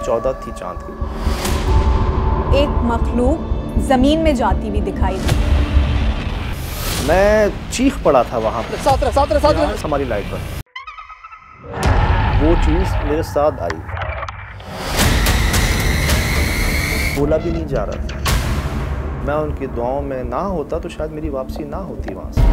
14 थी चांद की। एक मखलूक ज़मीन में जाती हुई दिखाई दी। मैं चीख पड़ा था वहाँ पर, साथ हमारी लाइट पर। वो चीज़ मेरे साथ आई, बोला भी नहीं जा रहा था। मैं उनकी दुआओं में ना होता तो शायद मेरी वापसी ना होती वहाँ से।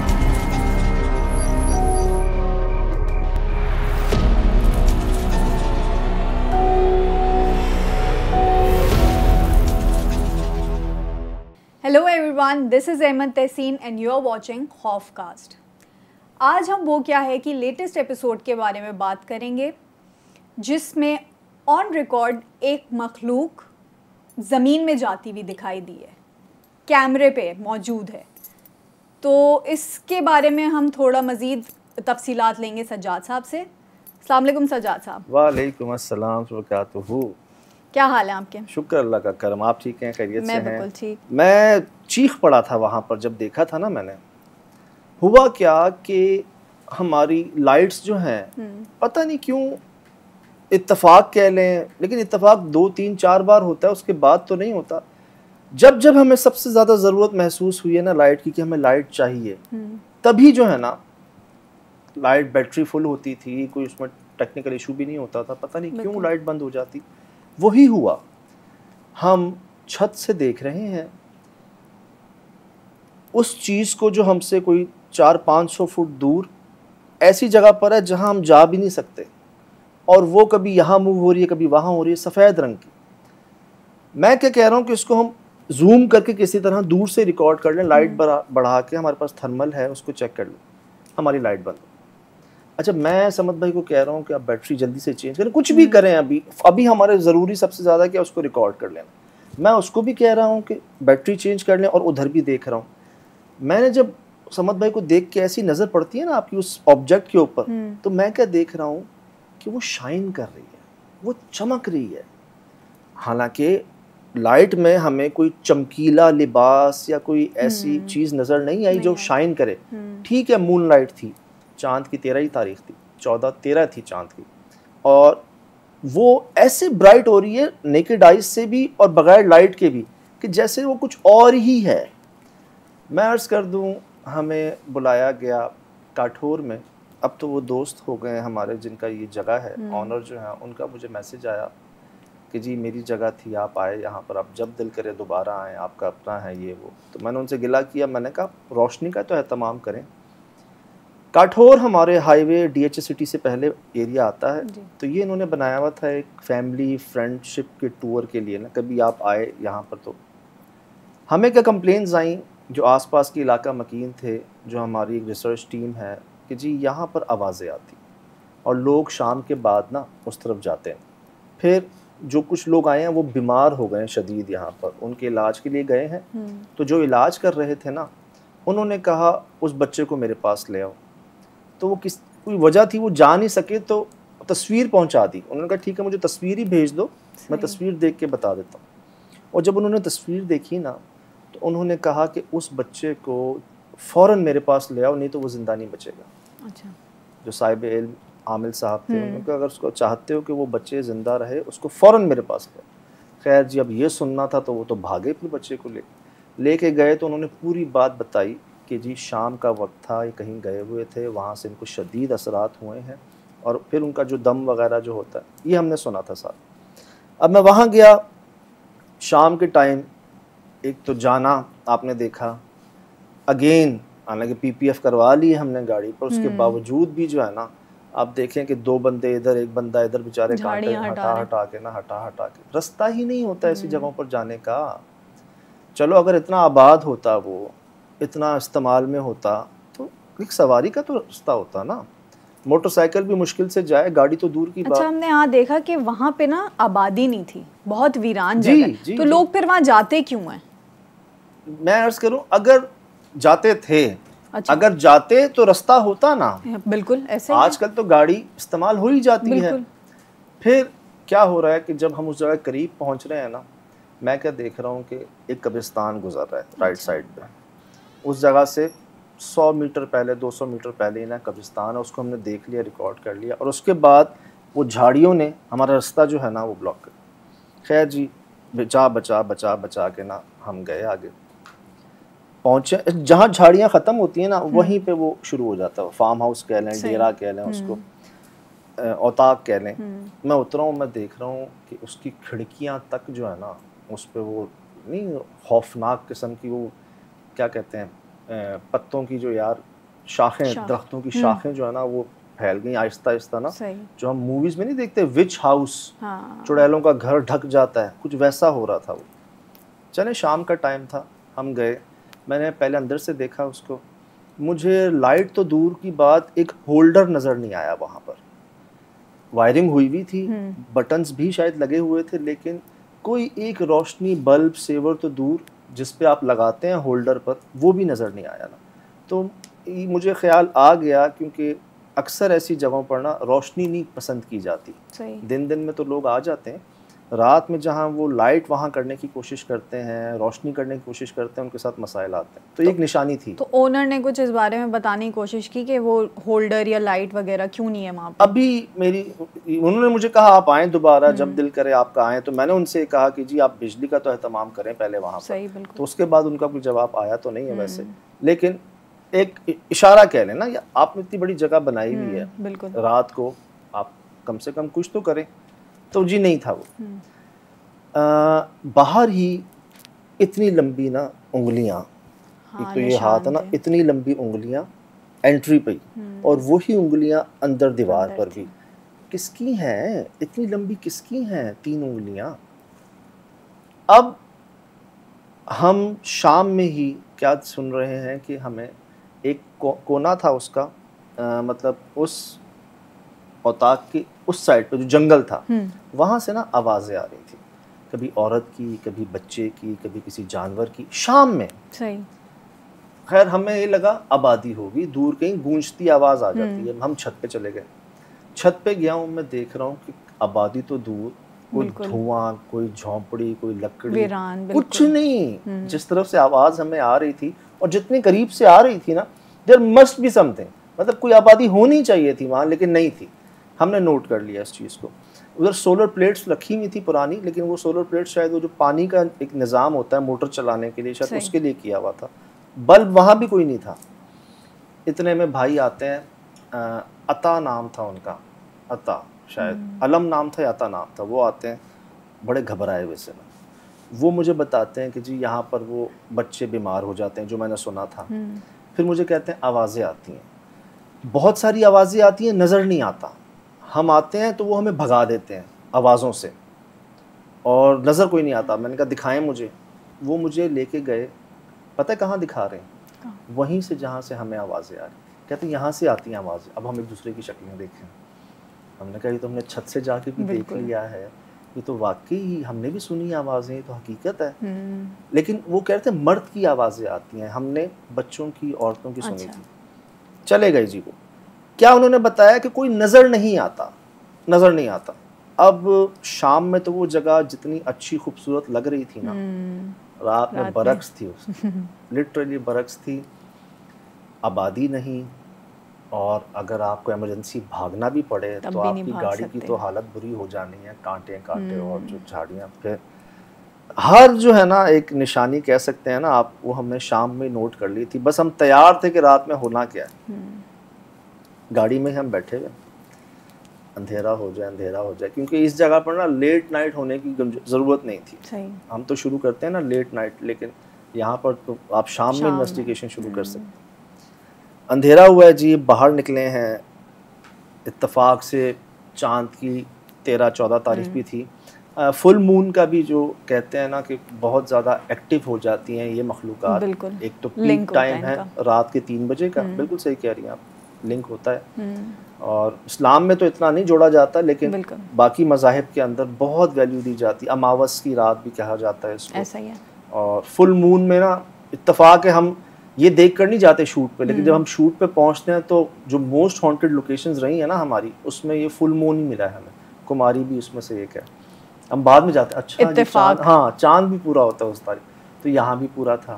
Hello everyone, this is Ahmed Tehseen and you are watching Khaufcast. आज हम वो क्या है कि लेटेस्ट एपिसोड के बारे में बात करेंगे जिसमें ऑन रिकॉर्ड एक मखलूक ज़मीन में जाती हुई दिखाई दी है, कैमरे पे मौजूद है। तो इसके बारे में हम थोड़ा मज़ीद तफसीलात लेंगे सज्जाद साहब से। अस्सलाम वालेकुम सज्जाद साहब। वालेकुम अस्सलाम वबरकातुहू। क्या हाल है आपके? शुक्र अल्लाह का करम, आप ठीक हैं? खैरियत से हैं? मैं बिल्कुल ठीक। मैं चीख पड़ा था वहाँ पर जब देखा था ना मैंने। हुआ क्या कि हमारी लाइट्स जो हैं, पता नहीं क्यों, इत्तेफाक कह लें, लेकिन इत्तेफाक 2, 3, 4 बार होता है, उसके बाद तो नहीं होता। जब जब हमें सबसे ज़्यादा ज़रूरत महसूस हुई है ना लाइट की, कि हमें लाइट चाहिए, तभी जो है ना लाइट, बैटरी फुल होती थी, कोई उसमें टेक्निकल इशू भी नहीं होता था, पता नहीं क्यों लाइट बंद हो जाती। वही हुआ। हम छत से देख रहे हैं उस चीज़ को जो हमसे कोई 400-500 फुट दूर ऐसी जगह पर है जहां हम जा भी नहीं सकते, और वो कभी यहाँ मूव हो रही है, कभी वहाँ हो रही है, सफ़ेद रंग की। मैं क्या कह रहा हूँ कि इसको हम जूम करके किसी तरह दूर से रिकॉर्ड कर लें, लाइट बढ़ा के, हमारे पास थर्मल है, उसको चेक कर लें, हमारी लाइट बंद। अच्छा, मैं समद भाई को कह रहा हूँ कि आप बैटरी जल्दी से चेंज करें, कुछ भी करें, अभी हमारे ज़रूरी सबसे ज़्यादा क्या, उसको रिकॉर्ड कर लेना। मैं उसको भी कह रहा हूँ कि बैटरी चेंज कर लें, और उधर भी देख रहा हूँ। मैंने जब समद भाई को देख के ऐसी नज़र पड़ती है ना आपकी उस ऑब्जेक्ट के ऊपर, तो मैं क्या देख रहा हूँ कि वो शाइन कर रही है, वो चमक रही है। हालांकि लाइट में हमें कोई चमकीला लिबास या कोई ऐसी चीज़ नज़र नहीं आई जो शाइन करे। ठीक है, मून लाइट थी, चांद की 13 तारीख थी, 14-13 थी चांद की, और वो ऐसे ब्राइट हो रही है नेकेड आइज से भी और बगैर लाइट के भी, कि जैसे वो कुछ और ही है। मैं अर्ज़ कर दूं, हमें बुलाया गया काठौर में। अब तो वो दोस्त हो गए हमारे जिनका ये जगह है, ऑनर जो है उनका मुझे मैसेज आया कि जी मेरी जगह थी, आप आए यहाँ पर, आप जब दिल करे दोबारा आएँ, आपका अपना है ये वो। तो मैंने उनसे गिला किया, मैंने कहा रोशनी का तो एहतमाम करें। काठौर हमारे हाईवे DH सिटी से पहले एरिया आता है, तो ये इन्होंने बनाया हुआ था एक फैमिली फ्रेंडशिप के टूर के लिए ना, कभी आप आए यहाँ पर। तो हमें क्या कंप्लेंट्स आई, जो आसपास के इलाका मकीन थे, जो हमारी एक रिसर्च टीम है, कि जी यहाँ पर आवाज़ें आती और लोग शाम के बाद ना उस तरफ जाते हैं। फिर जो कुछ लोग आए हैं वो बीमार हो गए हैं शदीद, यहाँ पर उनके इलाज के लिए गए हैं। तो जो इलाज कर रहे थे ना, उन्होंने कहा उस बच्चे को मेरे पास ले आओ। तो वो कोई वजह थी, वो जा नहीं सके, तो तस्वीर पहुंचा दी। उन्होंने कहा ठीक है, मुझे तस्वीर ही भेज दो, मैं तस्वीर देख के बता देता हूँ। और जब उन्होंने तस्वीर देखी ना, तो उन्होंने कहा कि उस बच्चे को फ़ौरन मेरे पास ले आओ, नहीं तो वो ज़िंदा नहीं बचेगा। अच्छा। जो साहिब इल्म आमिल साहब थे, उन्होंने कहा अगर उसको चाहते हो कि वो बच्चे ज़िंदा रहे, उसको फ़ौरन मेरे पास ले। खैर जी, अब ये सुनना था तो वो तो भागे अपने बच्चे को लेके गए। तो उन्होंने पूरी बात बताई कि जी शाम का वक्त था, ये कहीं गए हुए थे, वहाँ से इनको शदीद असरात हुए हैं, और फिर उनका जो दम वगैरह जो होता है, ये हमने सुना था साथ। अब मैं वहाँ गया शाम के टाइम, एक तो जाना आपने देखा, अगेन हालांकि PPF करवा ली हमने गाड़ी पर, उसके बावजूद भी जो है ना, आप देखें कि 2 बंदे इधर, 1 बंदा इधर, बेचारे कांटे हटा के, रास्ता ही नहीं होता ऐसी जगहों पर जाने का। चलो अगर इतना आबाद होता, वो इतना इस्तेमाल में होता, तो एक सवारी का तो रास्ता होता ना, मोटरसाइकिल भी मुश्किल से जाए, गाड़ी तो दूर की बात। अच्छा, हमने यहाँ देखा कि वहाँ पे ना आबादी नहीं थी, बहुत वीरान जगह, तो लोग फिर वहाँ जाते क्यों हैं? मैं अर्ज करूँ, अगर जाते थे, अच्छा, अगर जाते तो रास्ता होता ना। बिल्कुल ऐसे। आजकल तो गाड़ी इस्तेमाल हो ही जाती है। फिर क्या हो रहा है कि जब हम उस जगह करीब पहुँच रहे हैं ना, मैं क्या देख रहा हूँ कि एक कब्रिस्तान गुजर रहा है राइट साइड पे। उस जगह से 100 मीटर पहले, 200 मीटर पहले ही ना कब्रिस्तान है, उसको हमने देख लिया, रिकॉर्ड कर लिया। और उसके बाद वो झाड़ियों ने हमारा रास्ता जो है ना वो ब्लॉक कर। खैर जी, बचा बचा बचा बचा के ना हम गए आगे, पहुँचे जहाँ झाड़ियाँ ख़त्म होती हैं ना वहीं पे वो शुरू हो जाता है, फार्म हाउस कह लें, डेरा कह लें उसको, औताक कह लें। मैं उतरा हूँ, मैं देख रहा हूँ कि उसकी खिड़कियाँ तक जो है ना उस पे वो नहीं खौफनाक किस्म की वो क्या कहते हैं पत्तों की जो यार शाखें, दरख्तों की शाखें जो है ना वो फैल गई आहिस्ता आहिस्ता ना, जो हम मूवीज़ में नहीं देखते विच हाउस, चुड़ैलों का घर ढक जाता है, कुछ वैसा हो रहा था वो। चले शाम का टाइम था, हम गए, मैंने पहले अंदर से देखा उसको, मुझे लाइट तो दूर की बात, एक होल्डर नज़र नहीं आया वहाँ पर। वायरिंग हुई हुई थी, बटन्स भी शायद लगे हुए थे, लेकिन कोई एक रोशनी बल्ब सेवर तो दूर जिस पे आप लगाते हैं होल्डर पर, वो भी नज़र नहीं आया ना। तो मुझे ख्याल आ गया, क्योंकि अक्सर ऐसी जगहों पर ना रोशनी नहीं पसंद की जाती। दिन में तो लोग आ जाते हैं, रात में जहाँ वो लाइट वहाँ करने की कोशिश करते हैं, रोशनी करने की कोशिश करते हैं, उनके साथ मसाइल आते हैं। तो एक निशानी थी। तो ओनर ने कुछ इस बारे में बताने की कोशिश की कि वो होल्डर या लाइट वगैरह क्यों नहीं है वहाँ पे? अभी उन्होंने मुझे कहा आप आएँ दोबारा, जब दिल करे आपका आएँ। तो मैंने उनसे कहा कि जी आप बिजली का तो एहतमाम करें पहले वहाँ पर। सही, बिल्कुल। तो उसके बाद उनका कोई जवाब आया तो नहीं है वैसे, लेकिन एक इशारा कह लें ना, या आपने इतनी बड़ी जगह बनाई हुई है, रात को आप कम से कम कुछ तो करें। तो जी नहीं था वो। बाहर ही इतनी लंबी ना उंगलियां, एक तो ये हाथ है ना, इतनी लंबी उंगलियां एंट्री पे, और वही उंगलियां अंदर दीवार पर भी। किसकी हैं इतनी लंबी, किसकी हैं 3 उंगलियां? अब हम शाम में ही क्या सुन रहे हैं कि हमें एक कोना था उसका, मतलब उस औताक की उस साइड पे जो जंगल था, वहाँ से ना आवाज़ें आ रही थी, कभी औरत की, कभी बच्चे की, कभी किसी जानवर की, शाम में। सही। खैर हमें ये लगा आबादी होगी, दूर कहीं गूंजती आवाज़ आ जाती है। हम छत पे चले गए, छत पे गया हूँ, मैं देख रहा हूँ कि आबादी तो दूर, कोई धुआं, कोई झोंपड़ी, कोई लकड़ी, कुछ नहीं। जिस तरफ से आवाज़ हमें आ रही थी और जितने करीब से आ रही थी ना, देयर मस्ट बी समथिंग, मतलब कोई आबादी होनी चाहिए थी वहाँ, लेकिन नहीं थी। हमने नोट कर लिया इस चीज़ को। उधर सोलर प्लेट्स रखी हुई थी पुरानी, लेकिन वो सोलर प्लेट्स शायद वो जो पानी का एक निज़ाम होता है मोटर चलाने के लिए, शायद उसके लिए किया हुआ था। बल्ब वहाँ भी कोई नहीं था। इतने में भाई आते हैं, अता नाम था उनका, अता शायद, अलम नाम था या अता नाम था। वो आते हैं बड़े घबराए हुए से ना, वो मुझे बताते हैं कि जी यहाँ पर वो बच्चे बीमार हो जाते हैं, जो मैंने सुना था। फिर मुझे कहते हैं आवाज़ें आती हैं, बहुत सारी आवाज़ें आती हैं, नज़र नहीं आता। हम आते हैं तो वो हमें भगा देते हैं आवाज़ों से, और नज़र कोई नहीं आता। मैंने कहा दिखाएं मुझे। वो मुझे लेके गए, पता है कहाँ दिखा रहे हैं? वहीं से जहाँ से हमें आवाज़ें आ रही। कहते हैं यहाँ से आती हैं आवाज़ें। अब हम एक दूसरे की शक्लें देखें। हमने कहा ये तो हमने छत से जाके भी देख लिया है, ये तो वाकई हमने भी सुनी आवाज़ें, तो हकीकत है। लेकिन वो कहते हैं मर्द की आवाज़ें आती हैं, हमने बच्चों की, औरतों की सुनी थी। चले गए जी। वो क्या उन्होंने बताया कि कोई नज़र नहीं आता, नज़र नहीं आता। अब शाम में तो वो जगह जितनी अच्छी खूबसूरत लग रही थी ना, रात में बरक्स थी उसकी, लिटरली बरक्स थी, आबादी नहीं। और अगर आपको इमरजेंसी भागना भी पड़े तो आपकी गाड़ी की तो हालत बुरी हो जानी है, कांटे कांटे और जो झाड़ियाँ। फिर हर जो है ना एक निशानी कह सकते हैं ना आप, वो हमने शाम में नोट कर ली थी। बस हम तैयार थे कि रात में होना क्या है। गाड़ी में हम बैठे हुए, अंधेरा हो जाए, अंधेरा हो जाए, क्योंकि इस जगह पर ना लेट नाइट होने की ज़रूरत नहीं थी। सही। हम तो शुरू करते हैं ना लेट नाइट, लेकिन यहाँ पर तो आप शाम में इन्वेस्टिगेशन शुरू कर सकते हैं। अंधेरा हुआ है जी, बाहर निकले हैं, इत्तेफाक से चाँद की 13-14 तारीख भी थी। फुल मून का भी जो कहते हैं ना कि बहुत ज़्यादा एक्टिव हो जाती हैं ये मखलूक़ात। एक तो पीक टाइम है रात के 3 बजे का, बिल्कुल सही कह रही हैं आप, लिंक होता है। और इस्लाम में तो इतना नहीं जोड़ा जाता, लेकिन बाकी मज़ाहिब के अंदर बहुत वैल्यू दी जाती है। अमावस की रात भी कहा जाता है इसको। ऐसा ही है। और फुल मून में ना इत्तेफाक है, हम ये देख कर नहीं जाते शूट पे, लेकिन जब हम शूट पे पहुंचते हैं तो जो मोस्ट हॉन्टेड लोकेशंस रही है ना हमारी, उसमें ये फुल मून ही मिला है हमें। कुमारी भी उसमें से एक है। हम बाद में जाते हैं, अच्छा चाँद, हाँ चाँद भी पूरा होता है उस तारीख, तो यहाँ भी पूरा था।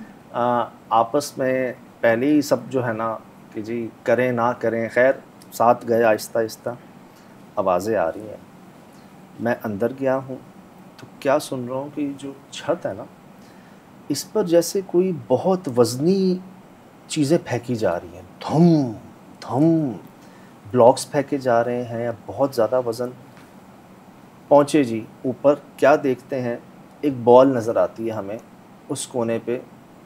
आपस में पहले ही सब जो है ना कि जी करें ना करें, खैर साथ गए आहिस्ता आहिस्ता। आवाज़ें आ रही हैं। मैं अंदर गया हूँ तो क्या सुन रहा हूँ कि जो छत है ना, इस पर जैसे कोई बहुत वज़नी चीज़ें फेंकी जा रही हैं, धम धम, ब्लॉक्स फेंके जा रहे हैं या बहुत ज़्यादा वज़न। पहुँचे जी ऊपर, क्या देखते हैं, एक बॉल नज़र आती है हमें उस कोने पे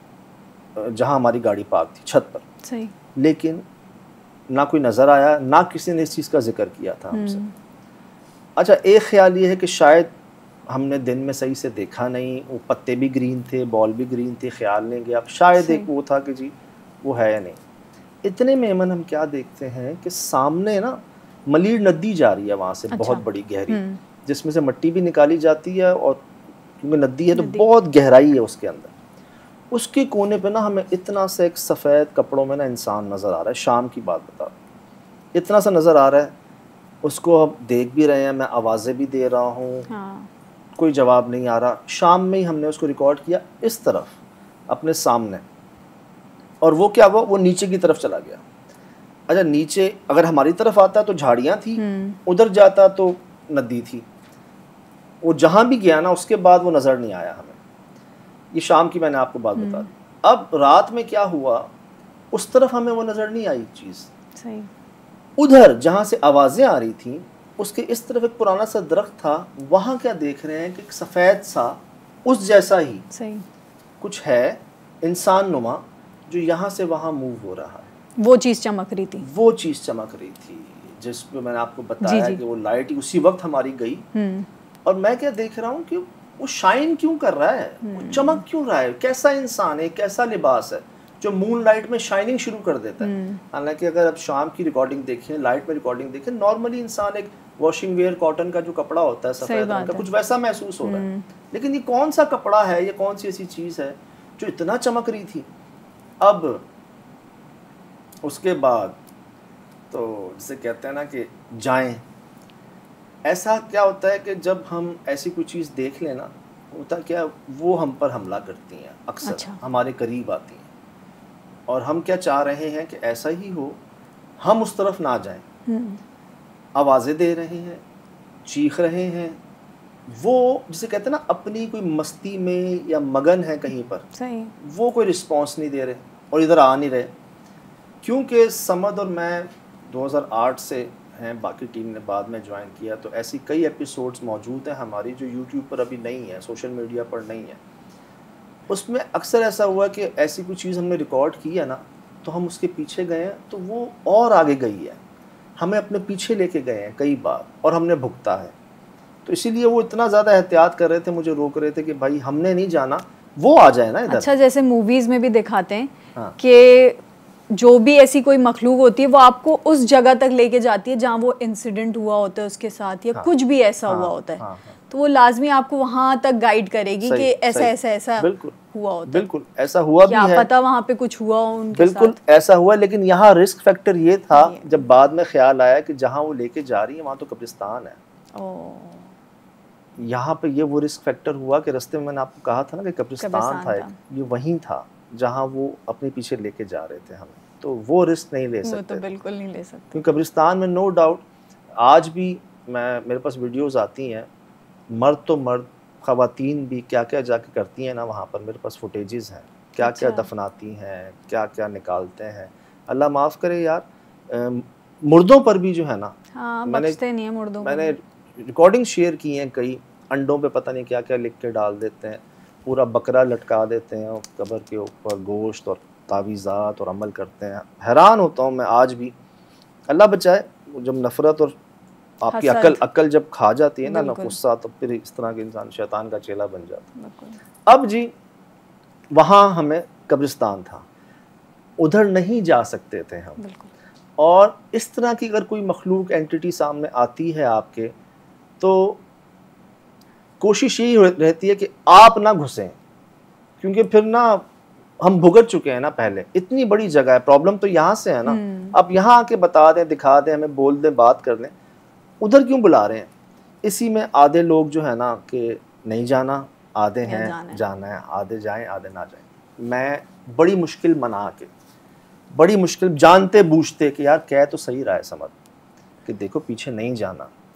जहाँ हमारी गाड़ी पार्क थी, छत पर। सही। लेकिन ना कोई नज़र आया, ना किसी ने इस चीज़ का जिक्र किया था हमसे। अच्छा, एक ख्याल ये है कि शायद हमने दिन में सही से देखा नहीं, वो पत्ते भी ग्रीन थे, बॉल भी ग्रीन थी, ख्याल नहीं गया। शायद एक वो था कि जी वो है या नहीं। इतने में अमन हम क्या देखते हैं कि सामने ना मलीर नदी जा रही है वहाँ से, बहुत बड़ी गहरी, जिसमें से मिट्टी भी निकाली जाती है, और क्योंकि नदी है तो बहुत गहराई है उसके अंदर। उसके कोने पे ना हमें इतना सा एक सफ़ेद कपड़ों में ना इंसान नज़र आ रहा है। शाम की बात बता, इतना सा नज़र आ रहा है। उसको हम देख भी रहे हैं, मैं आवाज़ें भी दे रहा हूँ, कोई जवाब नहीं आ रहा। शाम में ही हमने उसको रिकॉर्ड किया इस तरफ अपने सामने, और वो क्या हुआ, वो नीचे की तरफ चला गया। अच्छा, नीचे अगर हमारी तरफ आता तो झाड़ियाँ थी, उधर जाता तो नदी थी। वो जहाँ भी गया ना, उसके बाद वो नज़र नहीं आया हमें। ये शाम की मैंने आपको बात बता दी। अब रात में क्या हुआ, उस तरफ हमें वो नज़र नहीं आई चीज़। सही। उधर जहाँ से आवाज़ें आ रही थी, उसके इस तरफ एक पुराना सा दरख्त था, वहाँ क्या देख रहे हैं कि सफ़ेद सा उस जैसा ही सही कुछ है, इंसान नुमा, जो यहाँ से वहाँ मूव हो रहा है। वो चीज़ चमक रही थी, वो चीज़ चमक रही थी, जिसमें मैंने आपको बताया कि वो लाइट उसी वक्त हमारी गई। और मैं क्या देख रहा हूँ कि वो शाइन क्यों कर रहा है, वो चमक क्यों रहा है, कैसा इंसान है, कैसा लिबास है जो मून लाइट में शाइनिंग शुरू कर देता है। हालांकि अगर आप शाम की रिकॉर्डिंग देखें, लाइट में रिकॉर्डिंग देखें, नॉर्मली इंसान एक वॉशिंग वेयर कॉटन का जो कपड़ा होता है सफ़ेद रंग का, कुछ वैसा महसूस हो रहा है। लेकिन ये कौन सा कपड़ा है, ये कौन सी ऐसी चीज़ है जो इतना चमक रही थी। अब उसके बाद तो जिसे कहते हैं ना कि जाएं, ऐसा क्या होता है कि जब हम ऐसी कोई चीज़ देख लेना, होता क्या, वो हम पर हमला करती हैं अक्सर। अच्छा। हमारे करीब आती हैं, और हम क्या चाह रहे हैं कि ऐसा ही हो, हम उस तरफ ना जाएं। आवाज़ें दे रहे हैं, चीख रहे हैं, वो जिसे कहते हैं ना अपनी कोई मस्ती में या मगन है कहीं पर। सही। वो कोई रिस्पॉन्स नहीं दे रहे और इधर आ नहीं रहे। क्योंकि समद और मैं 2008 से हैं, बाकी टीम ने बाद में ज्वाइन किया, तो ऐसी कई एपिसोड्स मौजूद हैं हमारी जो यूट्यूब पर अभी नहीं है, सोशल मीडिया पर नहीं है। उसमें अक्सर ऐसा हुआ कि ऐसी कोई चीज़ हमने रिकॉर्ड की है ना, तो हम उसके पीछे गए हैं तो वो और आगे गई है, हमें अपने पीछे लेके गए हैं कई बार, और हमने भुगता है। तो इसीलिए वो इतना ज़्यादा एहतियात कर रहे थे, मुझे रोक रहे थे कि भाई हमने नहीं जाना, वो आ जाए ना इधर। अच्छा, जैसे मूवीज़ में भी दिखाते हैं कि जो भी ऐसी कोई मखलूक होती है वो आपको उस जगह तक लेके जाती है जहाँ वो इंसिडेंट हुआ होता है उसके साथ, या कुछ भी ऐसा हुआ होता है, तो वो लाजमी आपको वहाँ तक गाइड करेगी कि ऐसा ऐसा ऐसा हुआ होता है। बिल्कुल ऐसा हुआ भी है, क्या पता वहाँ पे कुछ हुआ हो उनके बिल्कुल साथ। ऐसा हुआ, लेकिन यहाँ रिस्क फैक्टर ये था, जब बाद में ख्याल आया कि जहाँ वो लेके जा रही है वहाँ तो कब्रिस्तान है। यहाँ पे ये वो रिस्क फैक्टर हुआ कि रास्ते में मैंने आपको कहा था ना कि कब्रिस्तान था, ये वहीं था जहाँ वो अपने पीछे लेके जा रहे थे हमें, तो वो रिस्क नहीं ले सकते, वो तो बिल्कुल नहीं ले सकते, क्योंकि कब्रिस्तान में नो डाउट आज भी मेरे पास वीडियोस आती हैं, मर्द तो मर्द, ख़वातीन भी क्या क्या जाके करती हैं ना वहाँ पर, मेरे पास फुटेजेस हैं, क्या क्या दफनाती हैं, क्या क्या निकालते हैं। अल्लाह माफ़ करे यार, मुर्दों पर भी जो है ना, मैंने रिकॉर्डिंग शेयर की हैं, कई अंडों पे पता नहीं क्या क्या लिख के डाल देते हैं, पूरा बकरा लटका देते हैं कब्र के ऊपर, गोश्त और तावीज़ात और अमल करते हैं। हैरान होता हूँ मैं आज भी, अल्लाह बचाए, जब नफ़रत और आपकी अक्ल जब खा जाती है ना गुस्सा, तो फिर इस तरह के इंसान शैतान का चेला बन जाता है। अब जी वहाँ हमें कब्रिस्तान था, उधर नहीं जा सकते थे हम, और इस तरह की अगर कोई मखलूक एंटिटी सामने आती है आपके, तो कोशिश यही रहती है कि आप ना घुसें, क्योंकि फिर ना हम भुगत चुके हैं ना पहले, इतनी बड़ी जगह है, प्रॉब्लम तो यहाँ से है ना। आप यहाँ आके बता दें, दिखा दें, हमें बोल दें, बात कर लें, उधर क्यों बुला रहे हैं। इसी में आधे लोग जो है ना कि नहीं जाना, आधे हैं जाना है, आधे जाएं आधे ना जाएं। मैं बड़ी मुश्किल मना के, बड़ी मुश्किल जानते बूझते कि यार कह तो सही रहा है समझ कि देखो पीछे नहीं जाना,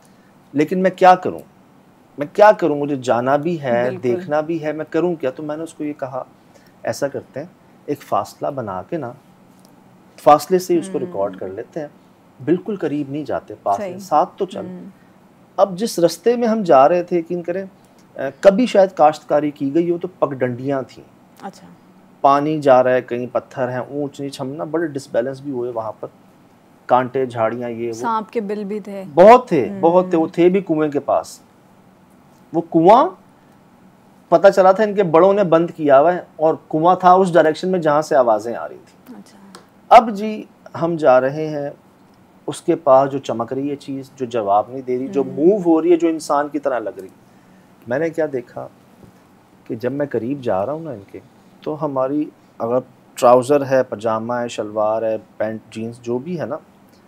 लेकिन मैं क्या करूं, मैं क्या करूं, मुझे जाना भी है, बिल्कुल। देखना भी है, मैं करूं क्या? तो मैंने उसको ये कहा, ऐसा करते हैं, एक फासला बना के ना, फासले से ही उसको रिकॉर्ड कर लेते हैं, बिल्कुल करीब नहीं जाते, पास सही। में, साथ तो चल। अब जिस रास्ते में हम जा रहे थे, यकीन करें, कभी शायद काश्तकारी की गई हो तो पगडंडियां थी, अच्छा। पानी जा रहा है, कहीं पत्थर हैं, ऊंच नीच, हम ना बड़े डिसबैलेंस भी हुए वहां पर, कांटे, झाड़ियां, ये वो, सांप के बिल भी थे। बहुत थे, बहुत थे। वो थे भी कुएं के पास, वो कुआं पता चला था इनके बड़ों ने बंद किया हुआ है, और कुआं था उस डायरेक्शन में जहां से आवाजें आ रही थी। अच्छा। अब जी हम जा रहे हैं, उसके पास जो चमक रही है चीज, जो जवाब नहीं दे रही, जो मूव हो रही है, जो इंसान की तरह लग रही। मैंने क्या देखा कि जब मैं करीब जा रहा हूँ ना इनके, तो हमारी अगर ट्राउज़र है, पजामा है, शलवार है, पैंट, जीन्स जो भी है ना,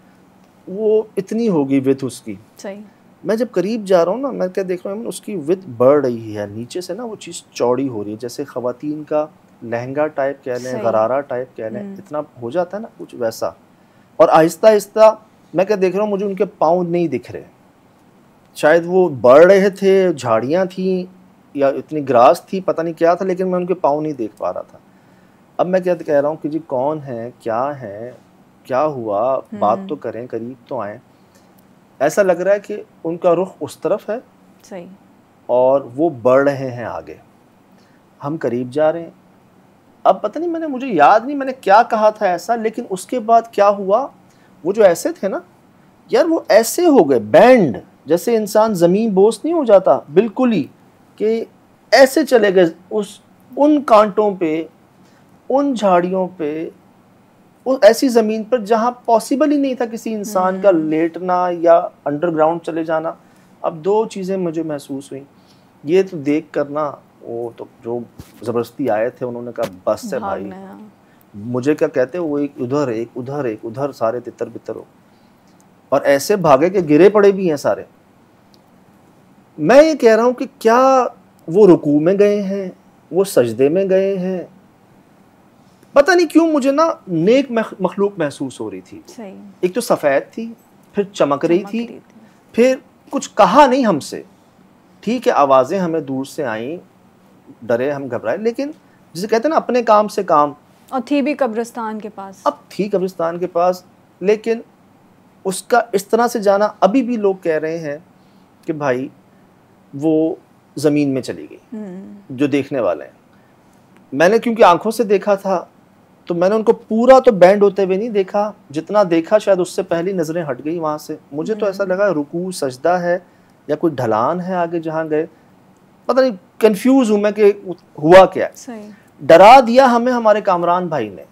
वो इतनी होगी विथ उसकी। सही। मैं जब करीब जा रहा हूँ ना, मैं क्या देख रहा हूँ, उसकी विथ बढ़ रही है, नीचे से ना वो चीज़ चौड़ी हो रही है, जैसे ख़वातीन का लहंगा टाइप कह लें, गरारा टाइप कह लें, इतना हो जाता है ना, कुछ वैसा। और आहिस्ता आहिस्ता मैं क्या देख रहा हूँ, मुझे उनके पाँव नहीं दिख रहे, शायद वो बढ़ रहे थे, झाड़ियाँ थी या इतनी ग्रास थी, पता नहीं क्या था, लेकिन मैं उनके पाँव नहीं देख पा रहा था। अब मैं क्या कह रहा हूँ कि जी कौन है, क्या हुआ, बात तो करें, करीब तो आए। ऐसा लग रहा है कि उनका रुख उस तरफ है, सही, और वो बढ़ रहे हैं आगे, हम करीब जा रहे हैं। अब पता नहीं, मुझे याद नहीं मैंने क्या कहा था ऐसा, लेकिन उसके बाद क्या हुआ, वो जो ऐसे थे ना यार, वो ऐसे हो गए बैंड, जैसे इंसान जमीन बोस नहीं हो जाता, बिल्कुल ही, कि ऐसे चले गए उन कांटों पे, उन झाड़ियों पे, उस ऐसी ज़मीन पर जहाँ पॉसिबल ही नहीं था किसी इंसान का लेटना या अंडरग्राउंड चले जाना। अब दो चीज़ें मुझे महसूस हुई, ये तो देख कर ना, वो तो जो ज़बरदस्ती आए थे उन्होंने कहा बस है भाई, मुझे क्या कहते हैं, वो एक उधर एक उधर एक उधर, सारे तितर बितर हो, और ऐसे भागे के गिरे पड़े भी हैं सारे। मैं ये कह रहा हूँ कि क्या वो रुकू में गए हैं, वो सजदे में गए हैं, पता नहीं क्यों मुझे ना नेक मखलूक महसूस हो रही थी। सही। एक तो सफ़ेद थी, फिर चमक रही थी, फिर कुछ कहा नहीं हमसे, ठीक है, आवाज़ें हमें दूर से आईं, डरे, हम घबराए, लेकिन जिसे कहते हैं ना अपने काम से काम, और थी भी कब्रिस्तान के पास। अब थी कब्रिस्तान के पास, लेकिन उसका इस तरह से जाना, अभी भी लोग कह रहे हैं कि भाई वो ज़मीन में चली गई, जो देखने वाले हैं। मैंने क्योंकि आंखों से देखा था, तो मैंने उनको पूरा तो बैंड होते हुए नहीं देखा, जितना देखा शायद उससे पहले नज़रें हट गई वहाँ से। मुझे तो ऐसा लगा रुकू सजदा है या कोई ढलान है आगे जहाँ गए, पता नहीं, कंफ्यूज हूँ मैं कि हुआ क्या है। डरा दिया हमें हमारे कामरान भाई ने,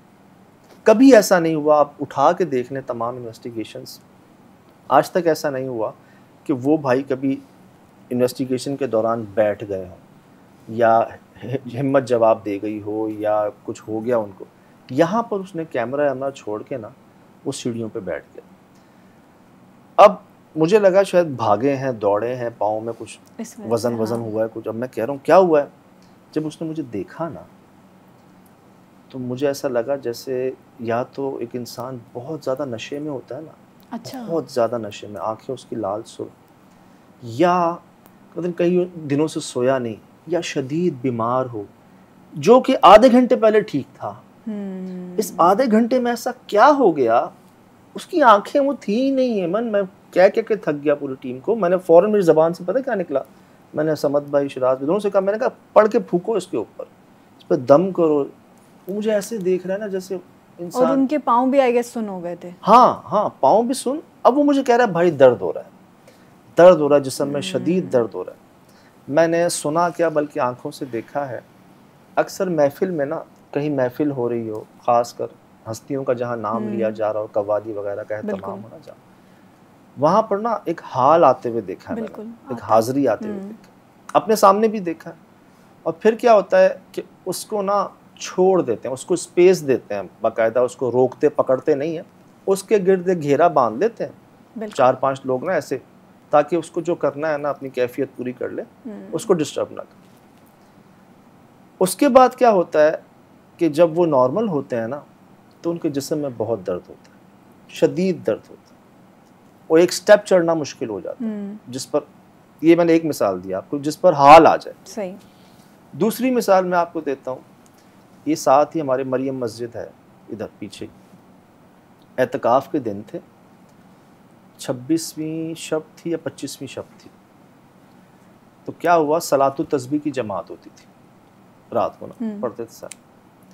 कभी ऐसा नहीं हुआ, आप उठा के देख लें तमाम इन्वेस्टिगेशंस, आज तक ऐसा नहीं हुआ कि वो भाई कभी इन्वेस्टिगेशन के दौरान बैठ गए हों या हिम्मत जवाब दे गई हो या कुछ हो गया उनको। यहाँ पर उसने कैमरा छोड़ के ना वो सीढ़ियों पे बैठ गया। अब मुझे लगा शायद भागे हैं, दौड़े हैं, पाँव में कुछ वज़न हुआ है कुछ। अब मैं कह रहा हूँ क्या हुआ है, जब उसने मुझे देखा ना, तो मुझे ऐसा लगा जैसे या तो एक इंसान बहुत ज़्यादा नशे में होता है ना, अच्छा, बहुत ज़्यादा नशे में, आंखें उसकी लाल सुर्ख, या मतलब कई दिनों से सोया नहीं, या शदीद बीमार हो, जो कि आधे घंटे पहले ठीक था। इस आधे घंटे में ऐसा क्या हो गया, उसकी आंखें वो थी ही नहीं है। मैं कह के थक गया पूरी टीम को। मैंने फौरन, मेरी ज़बान से पता क्या निकला, मैंने समद भाई, शिराज दोनों से कहा, मैंने कहा पढ़ के फूको इसके ऊपर, इस पर दम करो। वो मुझे ऐसे देख रहा है ना जैसे इंसान, और उनके पाँव भी आई गेस सुन हो गए थे। हाँ, पाँव भी सुन। अब वो मुझे कह रहा है भाई दर्द हो रहा है, जिस्म में शदीद दर्द हो रहा है। मैंने सुना क्या, बल्कि आंखों से देखा है। अक्सर महफिल में ना, कहीं महफिल हो रही हो, ख़ासकर हस्तियों का जहाँ नाम लिया जा रहा हो, कव्वाली वगैरह का एहतमाम होना जहाँ, वहाँ पर ना एक हाल आते हुए देखा है मैंने, एक हाज़िरी आते हुए देखा, अपने सामने भी देखा। और फिर क्या होता है कि उसको ना छोड़ देते हैं, उसको स्पेस देते हैं, बाकायदा उसको रोकते पकड़ते नहीं है, उसके गिर्द घेरा बांध लेते हैं 4-5 लोग ना ऐसे, ताकि उसको जो करना है ना अपनी कैफियत पूरी कर ले, उसको डिस्टर्ब ना करे। उसके बाद क्या होता है कि जब वो नॉर्मल होते हैं ना, तो उनके जिस्म में बहुत दर्द होता है, शदीद दर्द होता है। और एक स्टेप चढ़ना मुश्किल हो जाता है, जिस पर, ये मैंने एक मिसाल दी आपको, जिस पर हाल आ जाए। सही। दूसरी मिसाल मैं आपको देता हूँ, ये साथ ही हमारे मरियम मस्जिद है इधर पीछे, एतकाफ के दिन थे, 26वीं शब थी या 25वीं शब थी, तो क्या हुआ, सलातु तस्बीह की जमात होती थी रात को ना, पढ़ते थे सारे,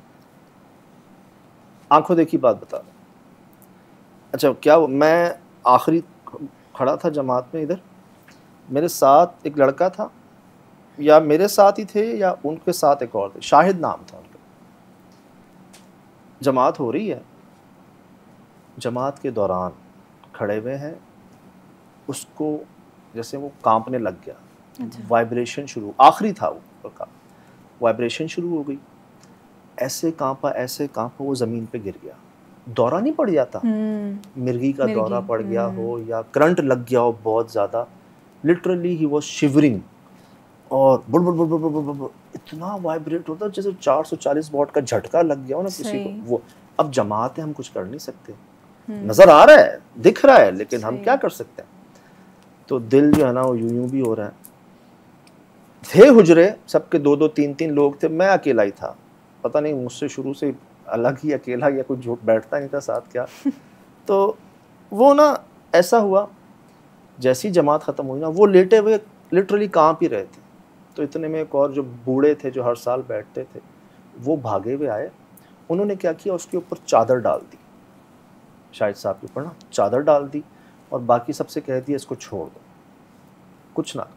आंखों देखी बात बता रहा। अच्छा क्या मैं आखिरी खड़ा था जमात में, इधर मेरे साथ एक लड़का था, या मेरे साथ ही थे या उनके साथ एक और थे, शाहिद नाम था उनका। जमात हो रही है, जमात के दौरान खड़े हुए हैं, उसको जैसे वो कांपने लग गया। अच्छा। वाइब्रेशन शुरू, आखिरी था वो का, वाइब्रेशन शुरू हो गई, ऐसे कांपा वो ज़मीन पे गिर गया। दौरा नहीं पड़ जाता, मिर्गी का दौरा पड़ गया हो या करंट लग गया हो बहुत ज़्यादा, लिटरली ही वाज शिवरिंग, और बुड़ बुड़ बुड़ बुड़ बुड़ बुड़ इतना वाइब्रेट होता जैसे 440 वॉट का झटका लग गया हो ना किसी को। वो अब जमात है, हम कुछ कर नहीं सकते, नजर आ रहा है, दिख रहा है, लेकिन हम क्या कर सकते हैं। तो दिल जो है ना वो यूं भी हो रहा है। थे हुजरे सबके 2-2 3-3 लोग थे, मैं अकेला ही था, पता नहीं मुझसे शुरू से अलग ही अकेला या कुछ बैठता नहीं था साथ क्या। तो वो ना ऐसा हुआ, जैसी जमात ख़त्म हुई ना, वो लेटे हुए लिटरली कांप ही रहे थे। तो इतने में एक और जो बूढ़े थे जो हर साल बैठते थे, वो भागे हुए आए, उन्होंने क्या किया, उसके ऊपर चादर डाल दी, शाहिद साहब के ऊपर ना चादर डाल दी, और बाकी सबसे कह दिया इसको छोड़ दो, कुछ ना।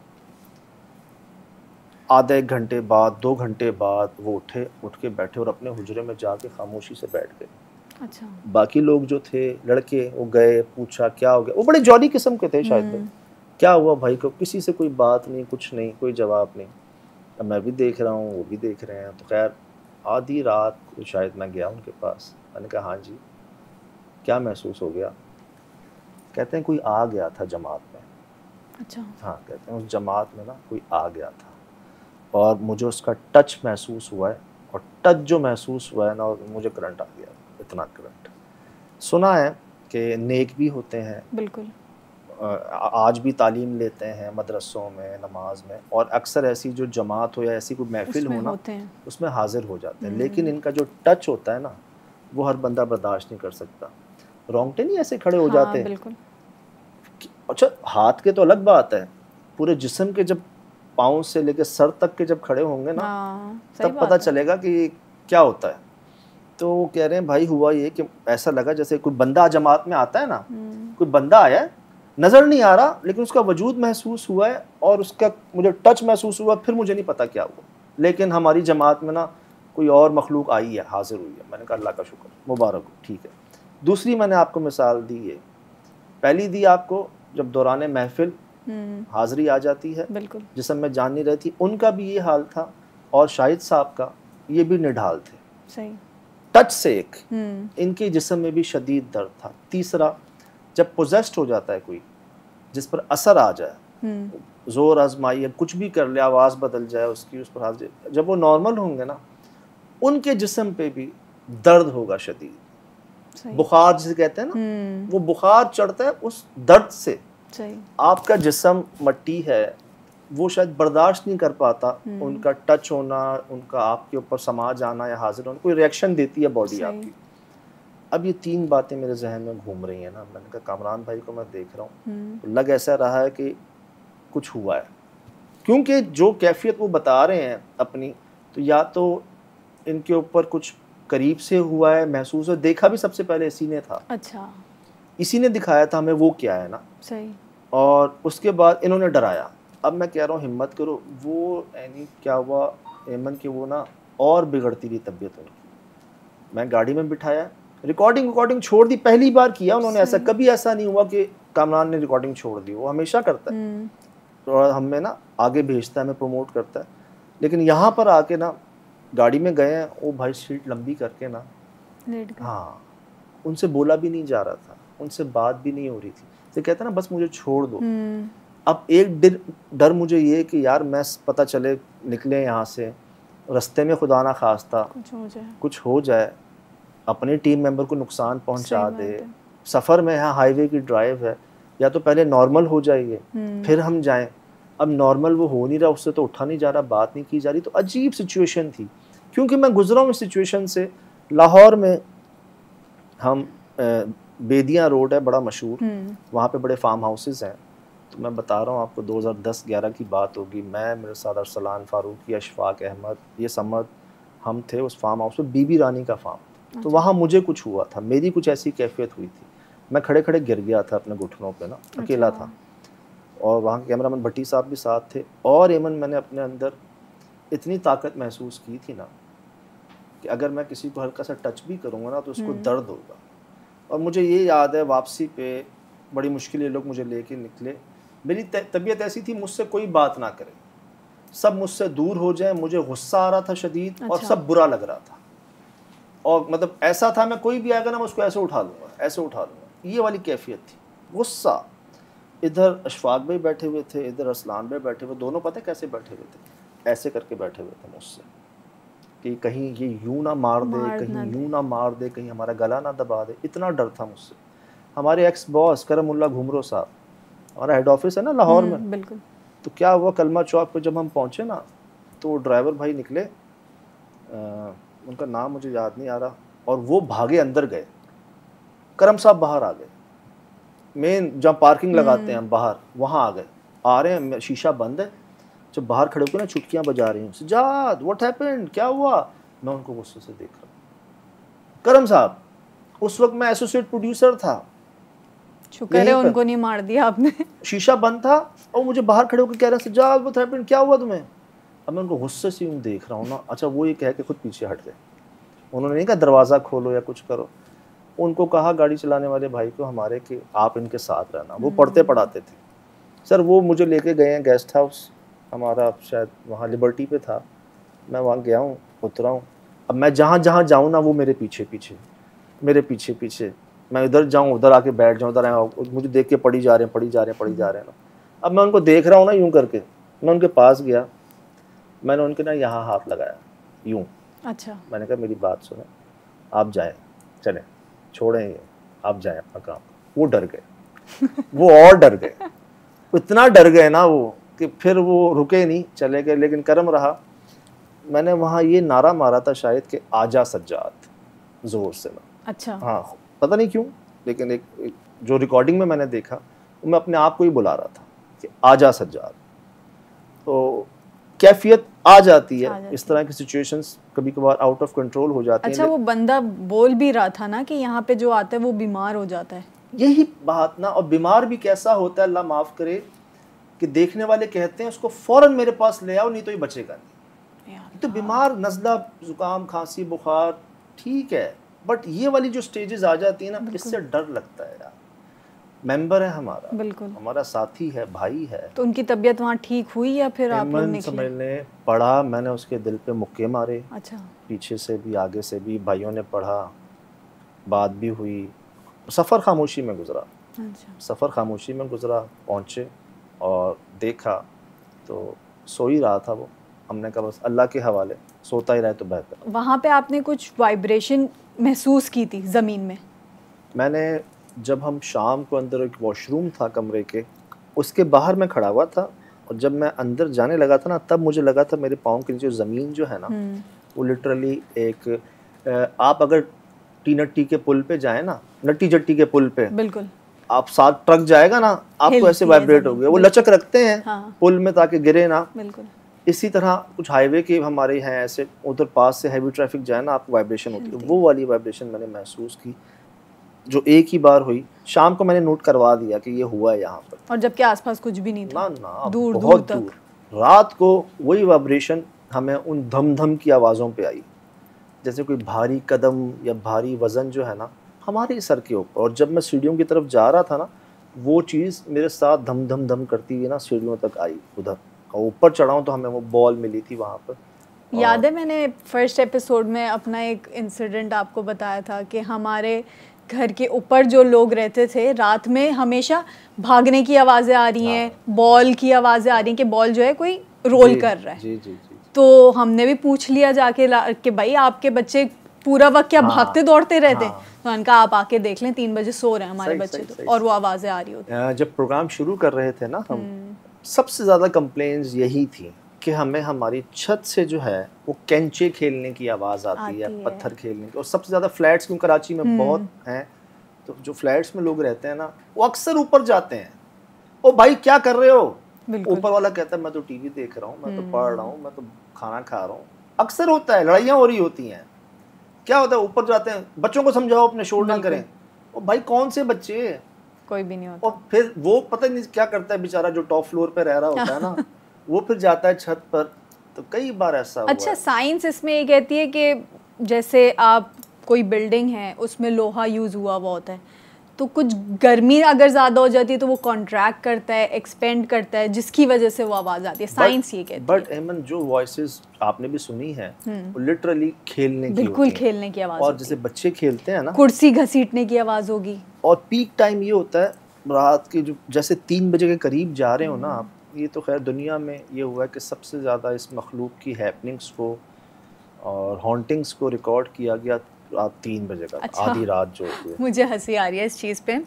आधा 1 घंटे बाद, 2 घंटे बाद वो उठ के बैठे और अपने हुजरे में जाके खामोशी से बैठ गए। अच्छा। बाकी लोग जो थे लड़के, वो गए, पूछा क्या हो गया, वो बड़े जॉली किस्म के थे शायद भाई, क्या हुआ भाई को, किसी से कोई बात नहीं, कुछ नहीं, कोई जवाब नहीं। अब मैं भी देख रहा हूँ, वो भी देख रहे हैं। तो खैर आधी रात को शायद मैं गया उनके पास, मैंने कहा हाँ जी क्या महसूस हो गया। कहते हैं कोई आ गया था जमात में। अच्छा। हाँ, कहते हैं उस जमात में ना कोई आ गया था और मुझे उसका टच महसूस हुआ है, और टच जो महसूस हुआ है ना, और मुझे करंट आ गया, इतना करंट। सुना है कि नेक भी होते हैं, बिल्कुल, आज भी तालीम लेते हैं मदरसों में, नमाज में, और अक्सर ऐसी जो जमात हो या ऐसी कोई महफिल हो ना, उसमें हाजिर हो जाते हैं। लेकिन इनका जो टच होता है ना, वो हर बंदा बर्दाश्त नहीं कर सकता। रोंगटे नहीं ऐसे खड़े हो जाते हैं। बिल्कुल। अच्छा, हाथ के तो अलग बात है, पूरे जिस्म के जब पाँव से लेकर सर तक के जब खड़े होंगे ना, तब पता चलेगा कि क्या होता है। तो वो कह रहे हैं भाई हुआ ये कि ऐसा लगा जैसे कोई बंदा जमात में आता है ना, कोई बंदा आया है, नज़र नहीं आ रहा, लेकिन उसका वजूद महसूस हुआ है और उसका मुझे टच महसूस हुआ, फिर मुझे नहीं पता क्या हुआ, लेकिन हमारी जमात में ना कोई और मखलूक आई है, हाजिर हुई है। मैंने कहा अल्लाह का शुक्र, मुबारक हो, ठीक है। दूसरी मैंने आपको मिसाल दी है, पहली दी आपको जब दौरान महफिल हाज़िरी आ जाती है, बिल्कुल, जिसम में जान नहीं रहती, उनका भी ये हाल था, और शाहिद साहब का ये भी निढाल थे। सही। टच से एक इनके जिस्म में भी शदीद दर्द था। तीसरा, जब पोजेस्ड हो जाता है कोई, जिस पर असर आ जाए, जोर आजमाई, कुछ भी कर ले, आवाज़ बदल जाए उसकी, उस पर हाजिर, जब वो नॉर्मल होंगे ना, उनके जिस्म पे भी दर्द होगा शदीद, बुखार जिसे कहते हैं ना, वो बुखार चढ़ता है उस दर्द से। आपका जिस्म मट्टी है, वो शायद बर्दाश्त नहीं कर पाता उनका टच होना, उनका आपके ऊपर समा जाना या हाजिर होना, कोई रिएक्शन देती है बॉडी आपकी। अब ये 3 बातें मेरे जहन में घूम रही हैं ना, मैंने कहा कामरान भाई को मैं देख रहा हूँ, तो लग ऐसा रहा है कि कुछ हुआ है, क्योंकि जो कैफियत वो बता रहे हैं अपनी, तो या तो इनके ऊपर कुछ करीब से हुआ है, महसूस है, देखा भी सबसे पहले इसी ने था। अच्छा, इसी ने दिखाया था हमें वो क्या है ना। सही। और उसके बाद इन्होंने डराया। अब मैं कह रहा हूँ हिम्मत करो, वो यानी क्या हुआ एमन की, वो ना और बिगड़ती रही तबीयत उनकी। मैं गाड़ी में बिठाया, रिकॉर्डिंग छोड़ दी, पहली बार किया उन्होंने ऐसा, कभी ऐसा नहीं हुआ कि कामरान ने रिकॉर्डिंग छोड़ दी, वो हमेशा करता है, तो हमें ना आगे भेजता है, हमें प्रमोट करता है। लेकिन यहाँ पर आके ना गाड़ी में गए हैं, वो भाई सीट लंबी करके ना, हाँ, उनसे बोला भी नहीं जा रहा था, उनसे बात भी नहीं हो रही थी, तो कहता ना बस मुझे छोड़ दो। अब एक डर मुझे ये कि यार मैं पता चले निकले यहाँ से, रास्ते में खुदा ना खास्ता कुछ हो जाए, अपनी टीम मेंबर को नुकसान पहुँचा दे, सफ़र में यहाँ हाईवे की ड्राइव है, या तो पहले नॉर्मल हो जाइए फिर हम जाएं। अब नॉर्मल वो हो नहीं रहा, उससे तो उठा नहीं जा रहा, बात नहीं की जा रही, तो अजीब सिचुएशन थी। क्योंकि मैं गुजरा हूँ इस सिचुएशन से। लाहौर में हम बेदिया रोड है बड़ा मशहूर, वहाँ पे बड़े फार्म हाउसेस हैं। तो मैं बता रहा हूँ आपको 2010-11 की बात होगी, मैं, मेरे साथ अरसलान फारूकी, अशफाक अहमद, ये समद, हम थे उस फार्म हाउस में, बीबी रानी का फार्म। तो वहाँ मुझे कुछ हुआ था, मेरी कुछ ऐसी कैफियत हुई थी, मैं खड़े खड़े गिर गया था अपने घुटनों पे ना, अकेला था। और वहाँ कैमरामैन भट्टी साहब भी साथ थे। और एमन मैंने अपने अंदर इतनी ताकत महसूस की थी ना कि अगर मैं किसी को हल्का सा टच भी करूँगा ना तो उसको दर्द होगा। और मुझे ये याद है वापसी पे बड़ी मुश्किल ये लोग मुझे लेके निकले। मेरी तबीयत ऐसी थी, मुझसे कोई बात ना करे, सब मुझसे दूर हो जाए। मुझे गुस्सा आ रहा था शदीद, और सब बुरा लग रहा था। और मतलब ऐसा था मैं कोई भी आएगा ना मैं उसको ऐसे उठा लूँगा, ऐसे उठा लूँगा, ये वाली कैफियत थी, गुस्सा। इधर अशफाक भाई बैठे हुए थे, इधर असलान भाई बैठे हुए, दोनों पता कैसे बैठे हुए थे, ऐसे करके बैठे हुए थे मुझसे कि कहीं ये यूं ना मार दे, कहीं यूं ना मार दे, कहीं हमारा गला ना दबा दे, इतना डर था मुझसे। हमारे एक्स बॉस करमुल्ला घुमरो साहब, हमारा हेड ऑफिस है ना लाहौर में, बिल्कुल। तो क्या हुआ, कलमा चौक पे जब हम पहुँचे ना तो ड्राइवर भाई निकले, उनका नाम मुझे याद नहीं आ रहा, और वो भागे अंदर गए, करम साहब बाहर आ गए, मेन जहाँ पार्किंग लगाते हैं हम बाहर, वहाँ आ गए। आ रहे हैं, शीशा बंद है, जब बाहर खड़े होकर ना चुटकियाँ बजा रही हूँ, सजाद व्हाट हैपेंड, क्या हुआ। मैं उनको गुस्से से देख रहा हूँ। करम साहब, उस वक्त मैं एसोसिएट प्रोड्यूसर था, शुक्र है उनको नहीं मार दिया आपने। शीशा बंद था और मुझे बाहर खड़े होकर कह रहे हैं सजाद व्हाट हैपेंड, क्या हुआ तुम्हें। अब मैं उनको गुस्से से यूँ देख रहा हूँ ना, अच्छा वो ये कह के खुद पीछे हट गए। उन्होंने नहीं कहा दरवाज़ा खोलो या कुछ करो, उनको कहा गाड़ी चलाने वाले भाई को हमारे कि आप इनके साथ रहना, वो पढ़ते पढ़ाते थे सर। वो मुझे लेके गए हैं गेस्ट हाउस, हमारा शायद वहाँ लिबर्टी पे था, मैं वहाँ गया हूँ, उतरा हूँ। अब मैं जहाँ जहाँ जाऊँ ना वो मेरे पीछे पीछे, मेरे पीछे पीछे, मैं इधर जाऊँ उधर आके बैठ जाऊँ, उधर आए मुझे देख के पढ़ी जा रहे हैं, पढ़ी जा रहे हैं, पढ़ी जा रहे हैं ना। अब मैं उनको देख रहा हूँ ना यूँ करके, मैं उनके पास गया, मैंने उनके ना यहाँ हाथ लगाया यूँ। अच्छा। मैंने कहा मेरी बात सुनो, आप जाएँ, चलें, छोड़ें ये, आप जाएँ अपना काम। वो डर गए, वो और डर गए, इतना डर गए ना वो कि फिर वो रुके नहीं, चले गए। लेकिन कर्म रहा, मैंने वहाँ ये नारा मारा था शायद कि आजा सज्जाद, जोर से ना। अच्छा। हाँ, पता नहीं क्यों, लेकिन एक जो रिकॉर्डिंग में मैंने देखा, मैं अपने आप को ही बुला रहा था कि आजा सज्जाद। तो कैफियत आ जाती है, इस तरह की सिचुएशंस कभी कभार आउट ऑफ कंट्रोल हो जाती हैं। अच्छा, वो बंदा बोल भी रहा था ना कि यहाँ पे जो आता है वो बीमार हो जाता है, यही बात ना। और बीमार भी कैसा होता है, अल्लाह माफ़ करे, कि देखने वाले कहते हैं उसको फ़ौरन मेरे पास ले आओ, नहीं तो ये बचेगा नहीं। तो बीमार, नज़ला, ज़ुकाम, खांसी, बुखार ठीक है, बट ये वाली जो स्टेजेस आ जाती है ना, इससे डर लगता है यार। मेंबर है हमारा, बिल्कुल हमारा साथी है, भाई है। तो उनकी तबीयत वहाँ ठीक हुई या फिर आप लोग निकले? मैंने पढ़ा, मैंने उसके दिल पे मुक्के मारे। अच्छा। पीछे से भी आगे से भी भाइयों ने पढ़ा, बात भी हुई, सफ़र खामोशी में गुजरा। अच्छा। सफ़र खामोशी में गुजरा, पहुँचे और देखा तो सो ही रहा था वो। हमने कहा बस अल्लाह के हवाले, सोता ही रहे तो बेहतर। वहाँ पे आपने कुछ वाइब्रेशन महसूस की थी ज़मीन में? मैंने, जब हम शाम को, अंदर एक वॉशरूम था कमरे के, उसके बाहर मैं खड़ा हुआ था, और जब मैं अंदर जाने लगा था ना, तब मुझे लगा था मेरे पाँव के नीचे ज़मीन जो है ना, वो लिटरली एक, आप अगर टी नट्टी के पुल पे जाए ना, नट्टी जट्टी के पुल पे, बिल्कुल आप साथ ट्रक जाएगा ना, आपको ऐसे वाइब्रेट हो गया, वो लचक रखते हैं हाँ। पुल में ताकि गिरे ना, बिल्कुल इसी तरह कुछ हाईवे के हमारे हैं ऐसे, उधर पास से हैवी ट्रैफिक जाए ना, आपको वाइब्रेशन होती है, वो वाली वाइब्रेशन मैंने महसूस की, जो एक ही बार हुई। शाम को मैंने नोट करवा दिया कि ये हुआ है यहाँ पर, और जबकि आसपास कुछ भी नहीं था, ना दूर बहुत दूर। रात को वही वाइब्रेशन हमें उन धम धम की आवाज़ों पे आई, जैसे कोई भारी कदम या भारी वज़न जो है ना हमारे सर के ऊपर। और जब मैं सीढ़ियों की तरफ जा रहा था ना, वो चीज़ मेरे साथ धम धम धम करती हुई ना सीढ़ियों तक आई उधर, और ऊपर चढ़ाऊँ तो हमें वो बॉल मिली थी वहाँ पर। याद है मैंने फर्स्ट एपिसोड में अपना एक इंसिडेंट आपको बताया था कि हमारे घर के ऊपर जो लोग रहते थे, रात में हमेशा भागने की आवाज़ें आ रही हैं, बॉल की आवाज़ें आ रही हैं कि बॉल जो है कोई रोल कर रहा है। जी, जी, जी। तो हमने भी पूछ लिया जाके कि भाई आपके बच्चे पूरा वक्त क्या भागते दौड़ते रहते हैं? तो उनका आप आके देख लें 3 बजे सो रहे हैं हमारे बच्चे तो, और वो आवाज़ें आ रही होती। जब प्रोग्राम शुरू कर रहे थे ना हम, सबसे ज़्यादा कंप्लेंट्स यही थी कि हमें हमारी छत से जो है वो कैंचे खेलने की आवाज़ आती है, पत्थर खेलने की। और सबसे ज़्यादा फ्लैट्स क्यों कराची में बहुत हैं, तो जो फ्लैट्स में लोग रहते हैं ना वो अक्सर ऊपर जाते हैं, ओ भाई क्या कर रहे हो, ऊपर वाला कहता है मैं तो टीवी देख रहा हूँ, मैं तो पढ़ रहा हूँ, मैं तो खाना खा रहा हूँ। अक्सर होता है, लड़ाइयाँ हो रही होती हैं, क्या होता है ऊपर जाते हैं, बच्चों को समझाओ अपने शोर ना करें। ओ भाई कौन से बच्चे, कोई भी नहीं होता। और फिर वो पता नहीं क्या करता है बेचारा जो टॉप फ्लोर पे रह रहा होता है ना वो फिर जाता है छत पर। तो कई बार ऐसा हुआ। अच्छा, साइंस इसमें ये कहती है कि जैसे आप कोई बिल्डिंग है उसमें लोहा यूज़ हुआ होता है, तो कुछ गर्मी अगर ज़्यादा हो जाती है तो वो कॉन्ट्रैक्ट करता है, एक्सपेंड करता है, जिसकी वजह से वो आवाज़ आती है। साइंस ये कहती है। बट एमन जो वॉइसेस आपने भी सुनी है वो लिटरली खेलने की बिल्कुल होती खेलने की आवाज़, और जैसे बच्चे खेलते हैं ना, कुर्सी घसीटने की आवाज़ होगी। और पीक टाइम ये होता है रात के, जो जैसे 3 बजे के करीब जा रहे हो ना आप, ये तो खैर दुनिया में ये हुआ है कि सबसे ज़्यादा इस मखलूक की हैपनिंग्स को और हॉन्टिंग्स को रिकॉर्ड किया गया रात 3 बजे का। अच्छा, आधी रात जो होती है। मुझे हंसी आ रही है इस चीज़ पे,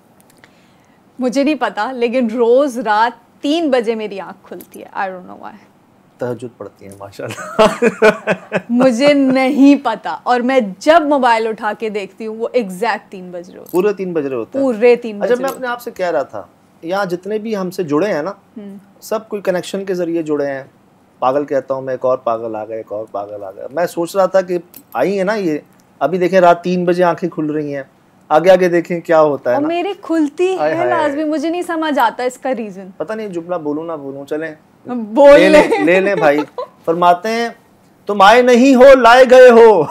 मुझे नहीं पता, लेकिन रोज़ रात 3 बजे मेरी आँख खुलती है। I don't know why. तहज्जुद पढ़ती हैं माशाल्लाह। मुझे नहीं पता, और मैं जब मोबाइल उठा के देखती हूँ वो एग्जैक्ट 3 बज रहे होते, पूरे 3 बज रहे होते हैं, पूरे 3 बज अच्छा, मैं अपने आप से कह रहा था यहाँ जितने भी हमसे जुड़े हैं ना, सब कोई कनेक्शन के जरिए जुड़े हैं। पागल कहता हूँ मैं, एक और पागल आ गया, एक और पागल आ गया। मैं सोच रहा था कि आई है ना ये, अभी देखें रात 3 बजे आंखें खुल रही हैं, आगे आगे देखें क्या होता है और ना। मेरी खुलती है लाजमी, मुझे नहीं समझ आता इसका रीजन। पता नहीं जुमला बोलूं ना बोलूं, चलें बोल ले ले भाई। फरमाते हैं तुम आए नहीं हो लाए गए हो।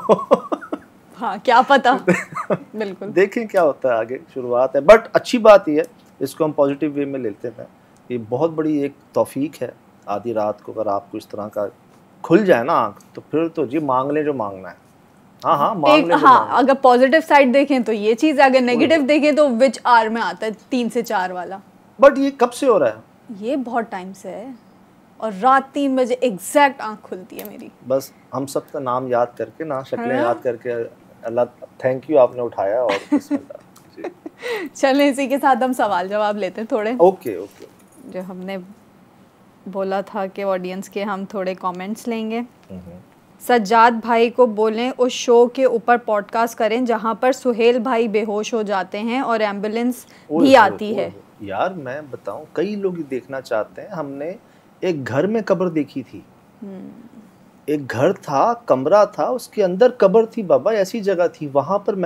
हाँ क्या पता। बिल्कुल देखें क्या होता है आगे, शुरुआत है। बट अच्छी बात ये है, इसको हम पॉजिटिव वे में लेते हैं। ये बहुत बड़ी एक तौफीक है, आधी रात को अगर आपको इस तरह का खुल जाए ना आँख, तो फिर तो जी मांग ले जो मांगना है। हाँ मांग ले। हाँ, अगर पॉजिटिव साइड देखें तो ये चीज़, अगर नेगेटिव देखें तो विच आर में आता है 3 से 4 वाला। बट ये कब से हो रहा है? ये बहुत टाइम से है, और रात 3 बजे एग्जैक्ट आँख खुलती है मेरी। बस हम सब का नाम याद करके ना, शक्लें याद करके, अल्लाह थैंक यू आपने उठाया। और चलें इसी के साथ हम सवाल जवाब लेते हैं थोड़े। ओके। जो हमने बोला था कि ऑडियंस के हम थोड़े कमेंट्स लेंगे। सज्जाद भाई को बोलें उस शो के ऊपर पॉडकास्ट करें जहां पर सुहेल भाई बेहोश हो जाते हैं और एम्बुलेंस भी आती है। यार मैं बताऊं, कई लोग देखना चाहते हैं। हमने एक घर में कब्र देखी थी, एक घर था, कमरा था, उसके अंदर कब्र थी बाबा, ऐसी जगह थी। वहां पर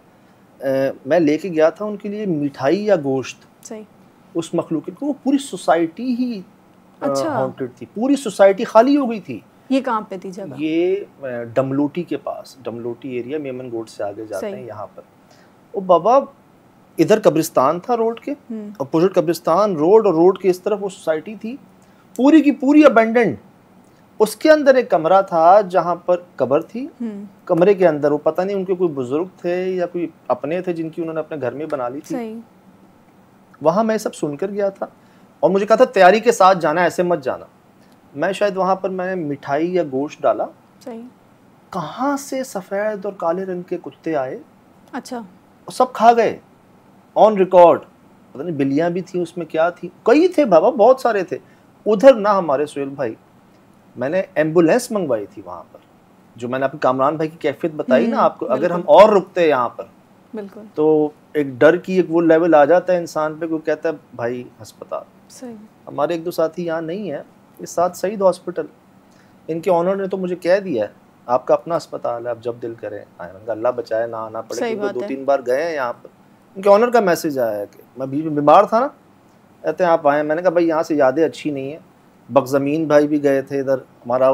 मैं लेके गया था उनके लिए मिठाई या गोश्त। सही। उस मखलूक को, पूरी सोसाइटी ही अच्छा, हॉन्टेड थी, पूरी सोसाइटी खाली हो गई थी। ये कहाँ पे थी जगह? ये डमलोटी के पास, डमलोटी एरिया, मेमन गोड से आगे जाते हैं यहाँ पर। ओ बाबा, इधर कब्रिस्तान था रोड के, अपोजिट कब्रिस्तान रोड, और रोड के इस तरफ वो सोसाइटी थी, पूरी की पूरी अबेंडेंड। उसके अंदर एक कमरा था जहाँ पर कब्र थी। कमरे के अंदर वो पता नहीं उनके कोई बुजुर्ग थे या कोई अपने थे जिनकी उन्होंने अपने घर में बना ली थी। सही। वहाँ मैं सब सुनकर गया था, और मुझे कहा था तैयारी के साथ जाना, ऐसे मत जाना। मैं शायद वहाँ पर मैंने मिठाई या गोश्त डाला। सही। कहाँ से सफ़ेद और काले रंग के कुत्ते आए। अच्छा। और सब खा गए ऑन रिकॉर्ड। पता नहीं बिल्लियाँ भी थी उसमें, क्या थी, कई थे बाबा, बहुत सारे थे। उधर ना हमारे सुहेल भाई, मैंने एम्बुलेंस मंगवाई थी वहाँ पर, जो मैंने अपने कामरान भाई की कैफियत बताई ना आपको। अगर हम और रुकते यहाँ पर बिल्कुल, तो एक डर की एक वो लेवल आ जाता है इंसान पे, कोई कहता है भाई अस्पताल। सही। हमारे 1-2 साथी यहाँ नहीं है, इस साथ सईद हॉस्पिटल, इनके ऑनर ने तो मुझे कह दिया है आपका अपना अस्पताल है, आप जब दिल करें आए। मैंने अल्लाह बचाए ना आना पड़े, क्योंकि 2-3 बार गए हैं यहाँ पर। इनके ऑनर का मैसेज आया है कि मैं बीच में बीमार था ना, कहते हैं आप आए। मैंने कहा भाई यहाँ से यादें अच्छी नहीं है। बगजमीन भाई भी गए थे इधर, हमारा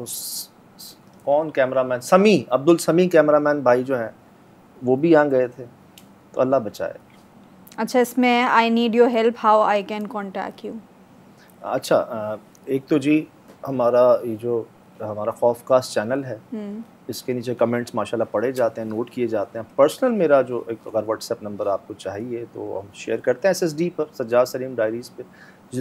कौन कैमरामैन, समी, अब्दुल समी कैमरामैन भाई जो हैं, वो भी यहाँ गए थे। तो अल्लाह बचाए। अच्छा, इसमें I need your help, how I can contact you. अच्छा, एक तो जी हमारा ये जो हमारा खौफकास्ट चैनल है, इसके नीचे कमेंट्स माशाल्लाह पढ़े जाते हैं, नोट किए जाते हैं। पर्सनल मेरा जो एक अगर व्हाट्सएप नंबर आपको चाहिए तो हम शेयर करते हैं SSD पर, सज्जाद सलीम डायरीज़ पे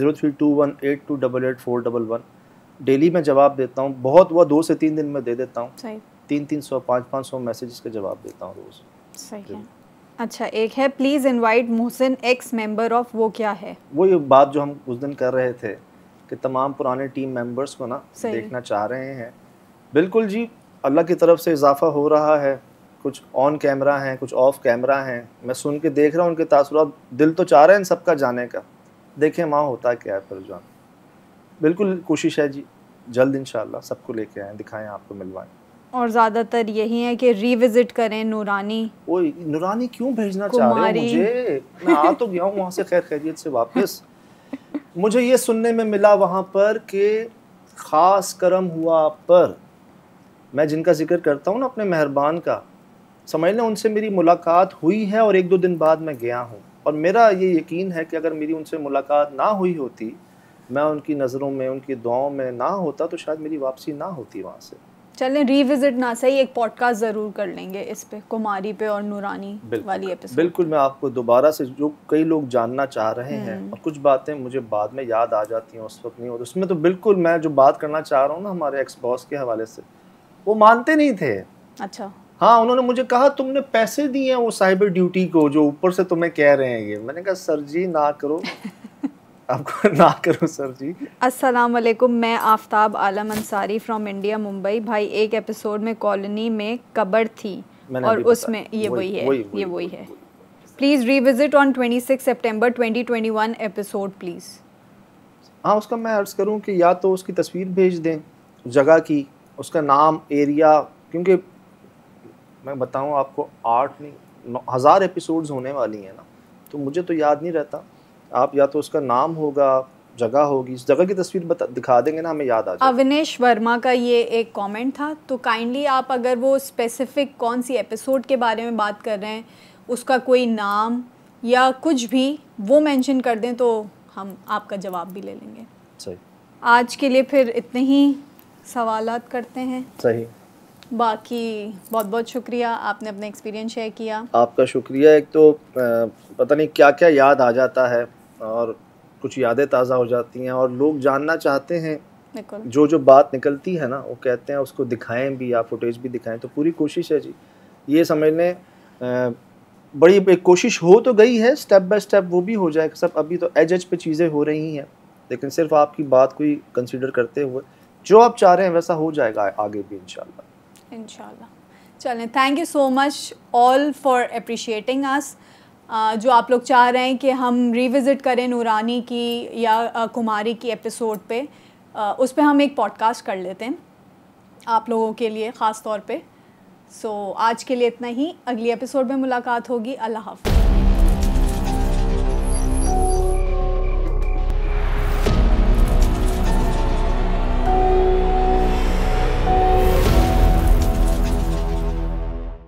032182888411। डेली मैं जवाब देता हूँ, बहुत हुआ 2 से 3 दिन में दे देता हूँ। 300-500 मैसेजेस के जवाब देता हूँ रोज़। सही है। अच्छा, एक है please invite Mohsin ex member of, वो क्या है? वो ये बात जो हम उस दिन कर रहे थे कि तमाम पुराने टीम मेंबर्स को ना सही। देखना चाह रहे हैं। बिल्कुल जी, अल्लाह की तरफ से इजाफा हो रहा है। कुछ ऑन कैमरा हैं, कुछ ऑफ कैमरा हैं। मैं सुन के देख रहा हूँ उनके तासुरात, दिल तो चाह रहा है इन सबका जाने का। देखें वहाँ होता क्या है फिर जान। बिल्कुल कोशिश है जी, जल्द इंशाल्लाह सबको लेके आएँ, दिखाएं, आपको मिलवाएं। और ज़्यादातर यही है कि रिविज़िट करें नूरानी। ओए नूरानी क्यों भेजना चाह रहे हो मुझे? मैं आ तो गया हूँ वहाँ से खैर खैरियत से वापस। मुझे ये सुनने में मिला वहाँ पर कि ख़ास करम हुआ पर, मैं जिनका जिक्र करता हूँ ना अपने मेहरबान का, समझ लें उनसे मेरी मुलाकात हुई है और 1-2 दिन बाद मैं गया हूँ। और मेरा ये यकीन है कि अगर मेरी उनसे मुलाकात ना हुई होती, मैं उनकी नज़रों में, उनकी दुआओं में ना होता, तो शायद मेरी वापसी ना होती वहाँ से। चलें रिविज़िट ना सही, एक पॉडकास्ट ज़रूर कर लेंगे इस पे, कुमारी पे और नूरानी वाली एपिसोड। बिल्कुल, मैं आपको दोबारा से, जो कई लोग जानना चाह रहे हैं और कुछ बातें मुझे बाद में याद आ जाती हैं, उस वक्त नहीं होती, उसमें तो बिल्कुल मैं जो बात करना चाह रहा हूँ ना हमारे एक्स बॉस के हवाले से, वो मानते नहीं थे। अच्छा। हाँ, उन्होंने मुझे कहा तुमने पैसे दिए हैं वो साइबर ड्यूटी को जो ऊपर से तुम्हें कह रहे हैं ये। मैंने कहा सर जी ना करो आपको ना करो सर जी। अस्सलाम वालेकुम, मैं आफ्ताब आलम अंसारी फ्रॉम इंडिया मुंबई। भाई एक एपिसोड में कॉलोनी में कब्र थी और उसमें ये वही है, ये वही है। Please revisit on 26 September 2021 episode please. हाँ, उसका मैं अर्ज़ करूँ कि या तो उसकी तस्वीर भेज दें जगह की, उसका नाम, एरिया, क्योंकि मैं बताऊँ आपको 8 नहीं 1000 एपिसोड्स होने वाली हैं ना, तो मुझे तो याद नहीं रहता। आप या तो उसका नाम होगा, जगह होगी, इस जगह की तस्वीर दिखा देंगे ना, हमें याद आ जाएगा। अविनेश वर्मा का ये एक कमेंट था, तो काइंडली आप अगर वो स्पेसिफिक कौन सी एपिसोड के बारे में बात कर रहे हैं, उसका कोई नाम या कुछ भी वो मेंशन कर दें तो हम आपका जवाब भी ले लेंगे। सही। आज के लिए फिर इतने ही सवालात करते हैं। सही। बाकी बहुत बहुत शुक्रिया, आपने अपना एक्सपीरियंस शेयर किया। आपका शुक्रिया। एक तो पता नहीं क्या क्या याद आ जाता है और कुछ यादें ताज़ा हो जाती हैं और लोग जानना चाहते हैं, जो जो बात निकलती है ना वो कहते हैं उसको दिखाएं भी, या फुटेज भी दिखाएं, तो पूरी कोशिश है जी। ये समझ लें बड़ी एक कोशिश हो तो गई है, स्टेप बाय स्टेप वो भी हो जाएगा सब। अभी तो एज पे चीज़ें हो रही हैं, लेकिन सिर्फ आपकी बात को ही कंसिडर करते हुए जो आप चाह रहे हैं वैसा हो जाएगा आगे भी इंशाल्लाह। चलें, thank you so much all for appreciating us. जो आप लोग चाह रहे हैं कि हम रिविज़िट करें नूरानी की या कुमारी की एपिसोड पे, उस पे हम एक पॉडकास्ट कर लेते हैं आप लोगों के लिए ख़ास तौर पे। सो आज के लिए इतना ही, अगली एपिसोड में मुलाकात होगी। अल्लाह हाफ़िज़।